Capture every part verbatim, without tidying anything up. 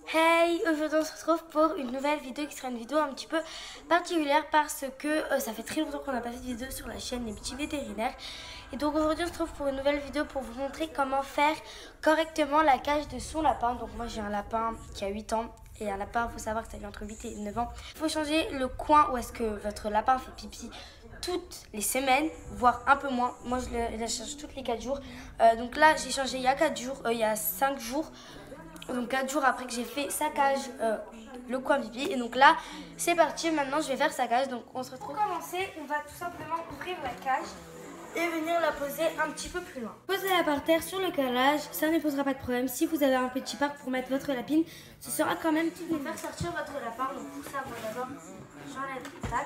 Hey, aujourd'hui on se retrouve pour une nouvelle vidéo qui sera une vidéo un petit peu particulière parce que euh, ça fait très longtemps qu'on n'a pas fait de vidéo sur la chaîne Les Petits Vétérinaires. Et donc aujourd'hui on se retrouve pour une nouvelle vidéo pour vous montrer comment faire correctement la cage de son lapin. Donc moi j'ai un lapin qui a huit ans et un lapin, il faut savoir que ça vit entre huit et neuf ans. Il faut changer le coin où est-ce que votre lapin fait pipi toutes les semaines, voire un peu moins. Moi je le, je la change toutes les quatre jours. Euh, donc là j'ai changé il y a quatre jours, euh, il y a cinq jours. Donc quatre jours après que j'ai fait sa cage, euh, le coin pipi. Et donc là, c'est parti. Maintenant, je vais faire sa cage. Donc on se retrouve. Pour commencer, on va tout simplement ouvrir la cage et venir la poser un petit peu plus loin. Posez-la par terre sur le calage. Ça ne posera pas de problème. Si vous avez un petit parc pour mettre votre lapine, ce sera quand même tout de faire sortir votre lapin. Donc pour ça, moi d'abord, j'enlève le sac.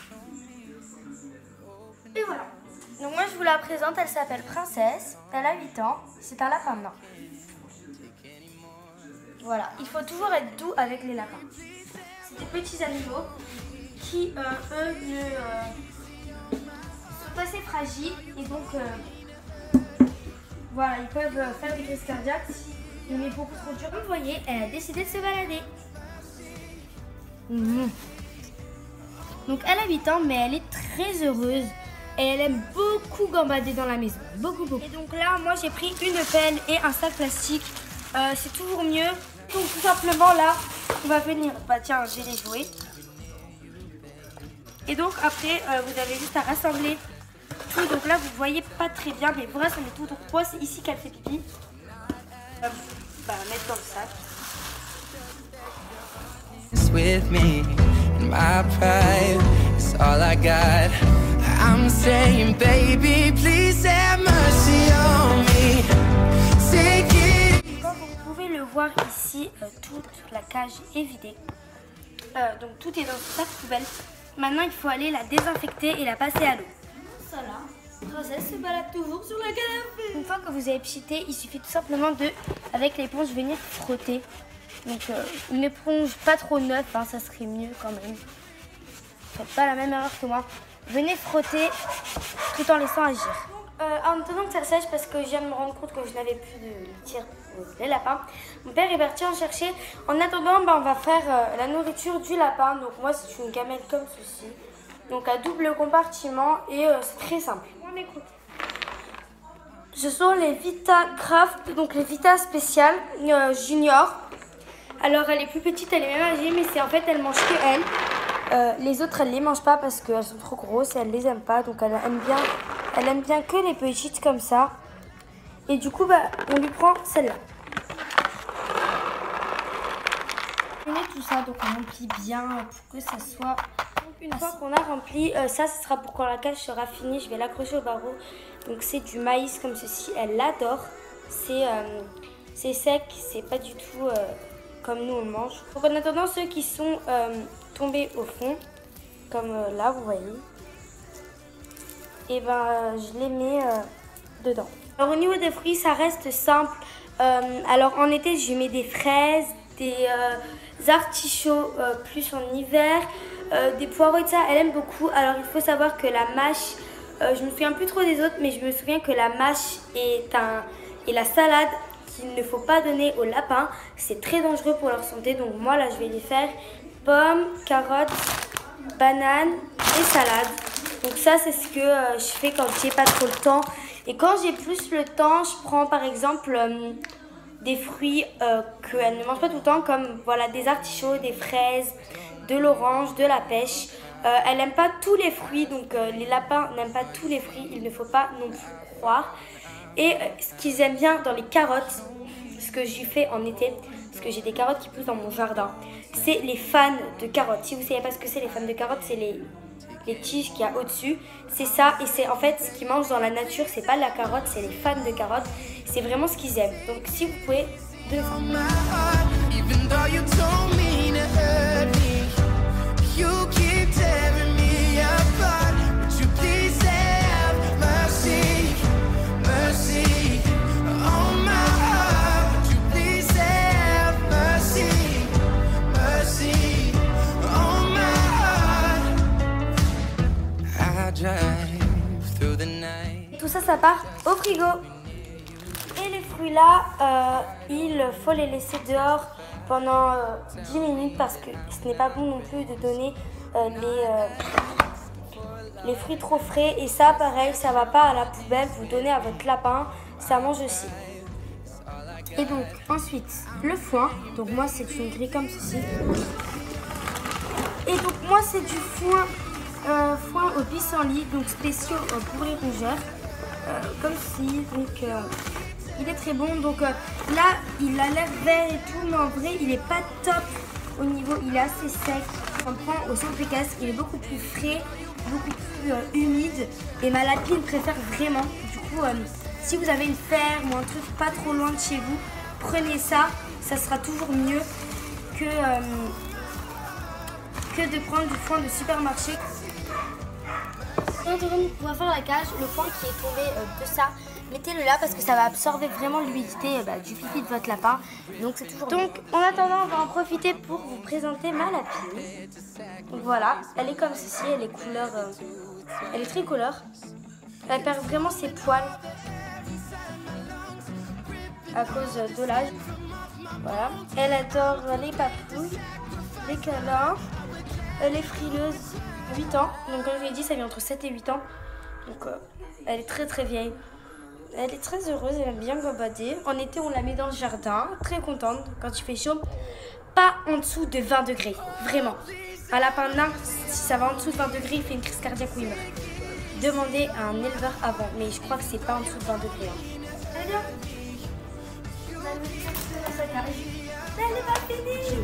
Et voilà. Donc moi, je vous la présente. Elle s'appelle Princesse. Elle a huit ans. C'est un lapin blanc. Voilà, il faut toujours être doux avec les lapins. C'est des petits animaux qui, euh, eux, ne, euh, sont assez fragiles et donc, euh, voilà, ils peuvent faire des crises cardiaques si on est beaucoup trop dur. Vous voyez, elle a décidé de se balader. Mmh. Donc, elle a huit ans, mais elle est très heureuse et elle aime beaucoup gambader dans la maison. Beaucoup, beaucoup. Et donc là, moi, j'ai pris une pelle et un sac plastique. Euh, c'est toujours mieux. Donc tout simplement là, on va venir, bah tiens, j'ai les jouets. Et donc après, euh, vous avez juste à rassembler tout. Donc là, vous voyez pas très bien, mais vous rassemblez tout. Donc moi, c'est ici qu'elle fait pipi. Euh, bah mettre dans le sac. With me, my pride is all I got. I'm saying, baby, please have mercy on me. Take it. Voir ici, euh, toute la cage est vidée. Euh, donc tout est dans ce sac poubelle. Maintenant, il faut aller la désinfecter et la passer à l'eau. Ça là, Princesse se balade toujours sur la canapé. Une fois que vous avez pchité, il suffit tout simplement de, avec l'éponge, venir frotter. Donc euh, une éponge pas trop neuve, hein, ça serait mieux quand même. Faites pas la même erreur que moi. Venez frotter tout en laissant agir. Euh, en attendant que ça sèche, parce que je viens de me rendre compte que je n'avais plus de litière pour les lapins, mon père est parti en chercher. En attendant, bah, on va faire euh, la nourriture du lapin. Donc moi, c'est une gamelle comme ceci. Donc à double compartiment et euh, c'est très simple. On écoute. Ce sont les Vita Craft, donc les Vita spéciales euh, Junior. Alors elle est plus petite, elle est même âgée, mais c'est en fait, elle mange que elle. Euh, les autres, elle les mange pas parce qu'elles sont trop grosses et elle les aime pas. Donc elle aime bien... Elle aime bien que les petites comme ça. Et du coup, bah, on lui prend celle-là. On met tout ça, donc on remplit bien pour que ça soit... Une fois qu'on a rempli, euh, ça, ce sera pour quand la cage sera finie. Je vais l'accrocher au barreau. Donc c'est du maïs comme ceci. Elle l'adore. C'est euh, c'est sec, c'est pas du tout euh, comme nous on mange. Donc en attendant, ceux qui sont euh, tombés au fond, comme euh, là, vous voyez. Et ben euh, je les mets euh, dedans. Alors au niveau des fruits, ça reste simple. Euh, alors en été, je mets des fraises, des euh, artichauts euh, plus en hiver, euh, des poireaux et ça, elle aime beaucoup. Alors il faut savoir que la mâche, euh, je me souviens plus trop des autres, mais je me souviens que la mâche est un et la salade qu'il ne faut pas donner aux lapins. C'est très dangereux pour leur santé. Donc moi là, je vais les faire pommes, carottes, bananes et salade. Donc ça, c'est ce que euh, je fais quand j'ai pas trop le temps. Et quand j'ai plus le temps, je prends par exemple euh, des fruits euh, qu'elle ne mange pas tout le temps, comme voilà, des artichauts, des fraises, de l'orange, de la pêche. Euh, elle n'aime pas tous les fruits, donc euh, les lapins n'aiment pas tous les fruits, il ne faut pas non plus croire. Et euh, ce qu'ils aiment bien dans les carottes, ce que j'y fais en été, parce que j'ai des carottes qui poussent dans mon jardin, c'est les fans de carottes. Si vous ne savez pas ce que c'est les fans de carottes, c'est les... les tiges qu'il y a au-dessus, c'est ça. Et c'est en fait ce qu'ils mangent dans la nature, c'est pas la carotte, c'est les fans de carottes. C'est vraiment ce qu'ils aiment. Donc si vous pouvez, donner ça. Tout ça, ça part au frigo. Et les fruits là, euh, il faut les laisser dehors pendant euh, dix minutes parce que ce n'est pas bon non plus de donner euh, les, euh, les fruits trop frais. Et ça, pareil, ça va pas à la poubelle. Vous donnez à votre lapin, ça mange aussi. Et donc, ensuite, le foin. Donc, moi, c'est une grille comme ceci. Et donc, moi, c'est du foin, euh, foin au pissenlit, donc spéciaux euh, pour les rongeurs. Euh, comme ceci. Donc, euh, il est très bon. Donc, euh, là, il a l'air vert et tout, mais en vrai, il est pas top au niveau. Il est assez sec. On prend au centre équestre, il est beaucoup plus frais, beaucoup plus euh, humide. Et ma lapine préfère vraiment. Du coup, euh, si vous avez une ferme ou un truc pas trop loin de chez vous, prenez ça, ça sera toujours mieux que, euh, que de prendre du foin de supermarché. Donc on va faire la cage, le foin qui est tombé euh, de ça, mettez-le là parce que ça va absorber vraiment l'humidité euh, bah, du pipi de votre lapin. Donc c'est toujours Donc bon. En attendant, on va en profiter pour vous présenter ma lapine. Donc voilà, elle est comme ceci, elle est couleur, euh, elle est tricolore. Elle perd vraiment ses poils à cause de l'âge. Voilà. Elle adore les papouilles, les câlins. Elle est frileuse, huit ans. Donc comme je l'ai dit, ça vient entre sept et huit ans. Donc euh, elle est très très vieille. Elle est très heureuse, elle aime bien gambader. En été, on la met dans le jardin, très contente quand il fait chaud. Pas en dessous de vingt degrés, vraiment. Un lapin nain, si ça va en dessous de vingt degrés, il fait une crise cardiaque ou il meurt. Demandez à un éleveur avant, mais je crois que c'est pas en dessous de vingt degrés. Hein. Allez bien. Elle n'est pas finie.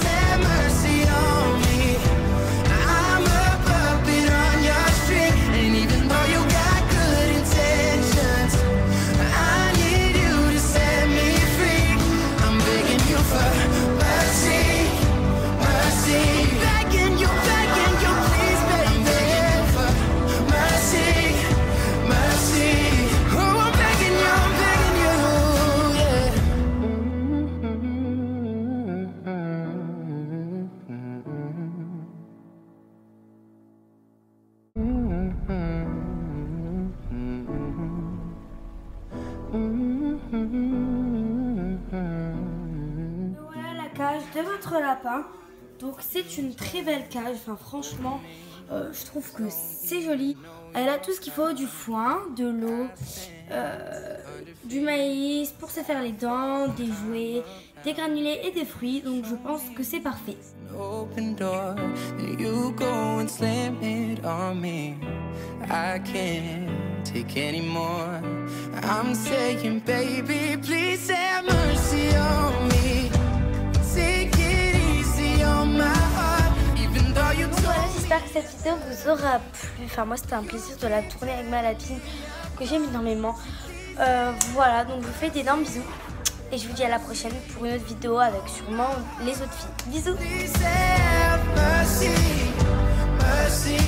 Voilà la cage de votre lapin. Donc c'est une très belle cage. Enfin franchement, euh, je trouve que c'est joli. Elle a tout ce qu'il faut, du foin, de l'eau, euh, du maïs pour se faire les dents, des jouets, des granulés et des fruits. Donc je pense que c'est parfait. Open door, and you go and slam it on me. I can't take anymore. I'm saying, baby, please have mercy on me. Take it easy on my heart, even though you told me. J'espère que cette vidéo vous aura plu. Enfin, moi, c'était un plaisir de la tourner avec ma lapine que j'aime énormément. Euh, voilà, donc je vous fais d'énormes bisous. Et je vous dis à la prochaine pour une autre vidéo avec sûrement les autres filles. Bisous!